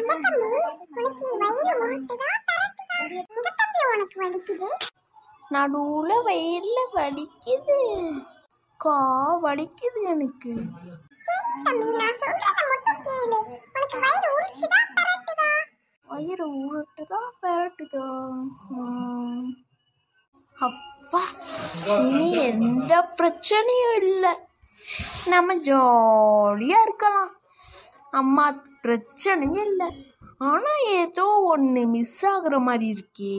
நடுவுல வயிறுல வலிக்குது, கா வலிக்குது எனக்கு. வயிறு உருட்டுதா பெரட்டுதா? அப்பா, இனி எந்த பிரச்சனையும் இல்லை, நம்ம ஜாலியா இருக்கலாம். அம்மா பிரச்சனையும் இல்லை. ஆனா ஏதோ ஒன்று மிஸ் ஆகுற மாதிரி இருக்கே.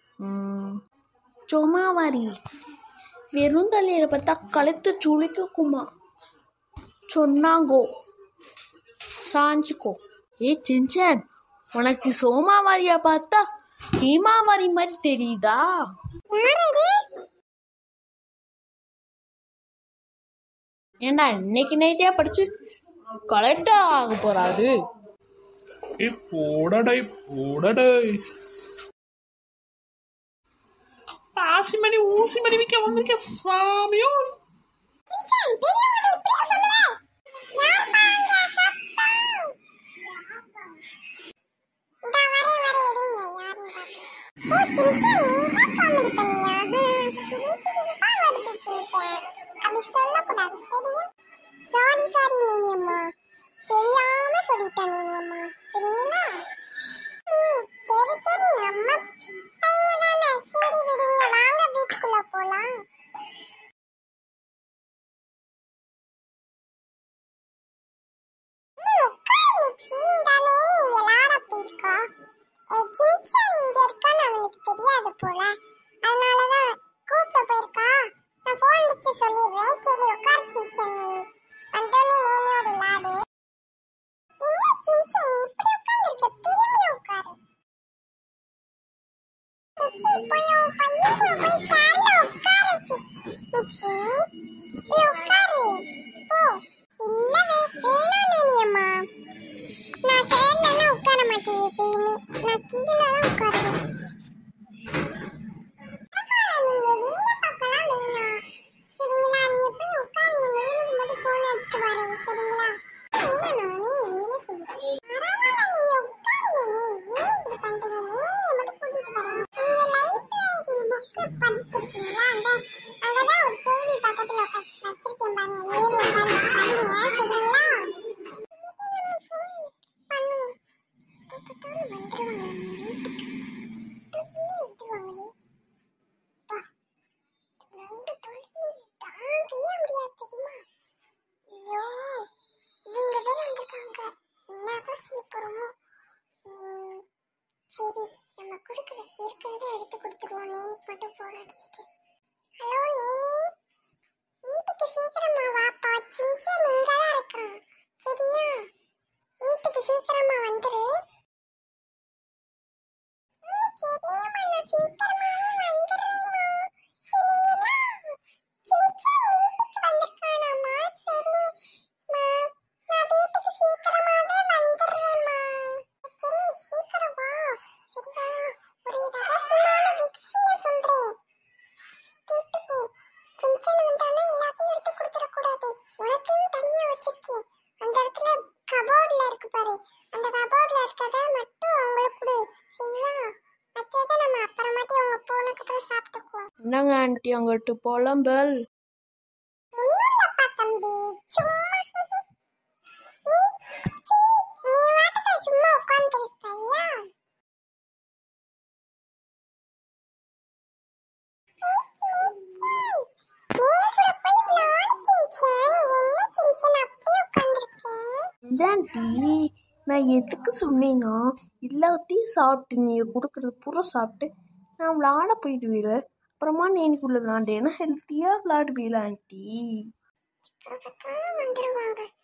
சோமாவாரி வெறும் தலையில பார்த்தா கழுத்து சுளிக்குமா சொன்னாங்கோ. சாஞ்சுக்கோ. சின்சான், உனக்கு சோமாவாரியா பார்த்தா ஹீமாவாரி மாதிரி தெரியுதா? ஏண்டா இன்னைக்கு நைட்டே படிச்சு கலெக்டர் ஆக போறாரு. ஆசிமணி ஊசி மணி விற்க வந்திருக்க சாமியோ. என்னங்க ஆண்டி, அங்கிட்டு புலம்பல். ஆண்டி, நான் எதுக்கு சொன்னேன்னா, எல்லாத்தையும் சாப்பிட்டு நீங்க கொடுக்கறது பூரா சாப்பிட்டு நான் விளாட போயிடுவீல. அப்புறமா நீனுக்குள்ள விளாண்டேன்னா ஹெல்த்தியா விளாடுவீல ஆண்டி.